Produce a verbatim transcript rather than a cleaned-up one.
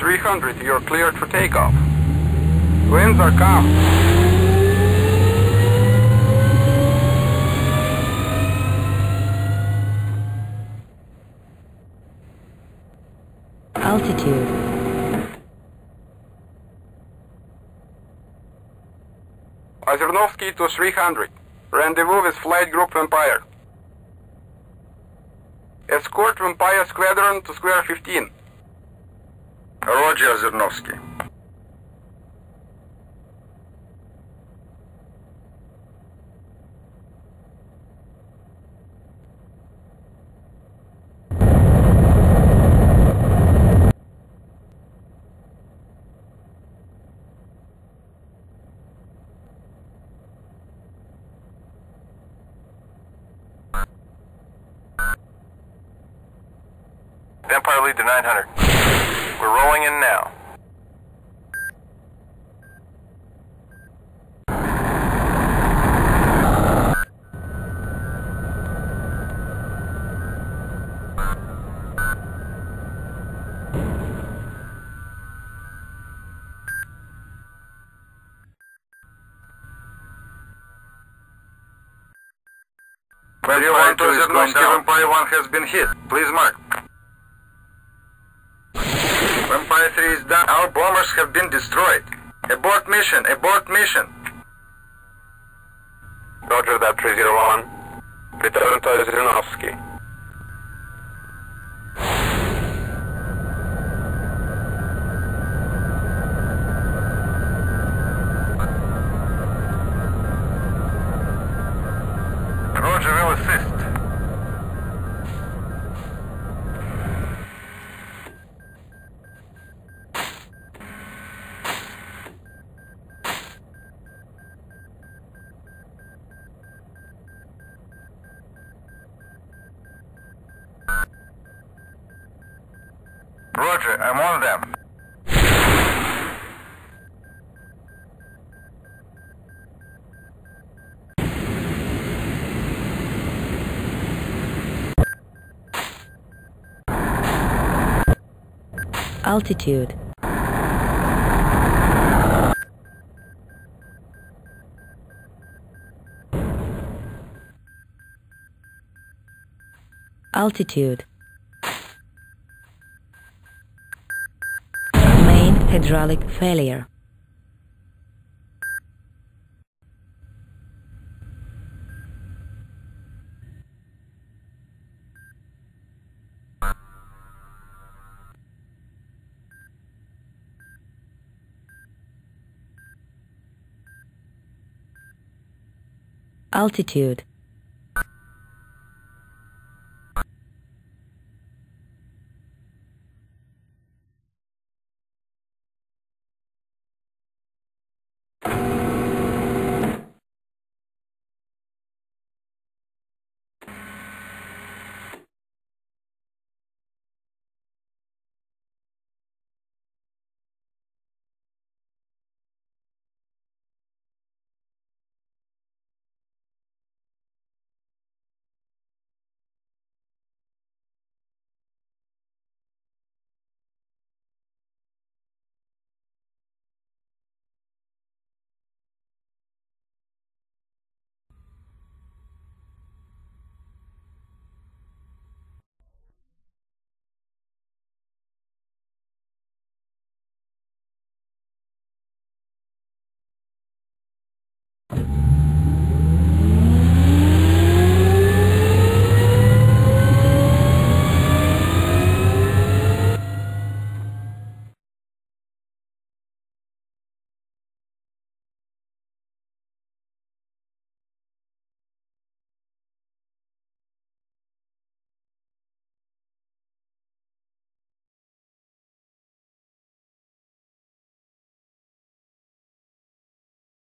three hundred, you're cleared for takeoff. Winds are calm. Altitude. Озерновский to three hundred. Rendezvous with Flight Group Vampire. Escort Vampire Squadron to Square fifteen. Roger, Озерновский. Vampire lead to nine hundred. We're rolling in now. Vampire two is going down. Vampire one has been hit. Please mark. Vampire three is down. Our bombers have been destroyed. Abort mission, abort mission. Roger that, three zero one. Return to Ozernovsky. Roger, will assist. Roger, I'm on them. Altitude. Altitude. Main hydraulic failure. Altitude.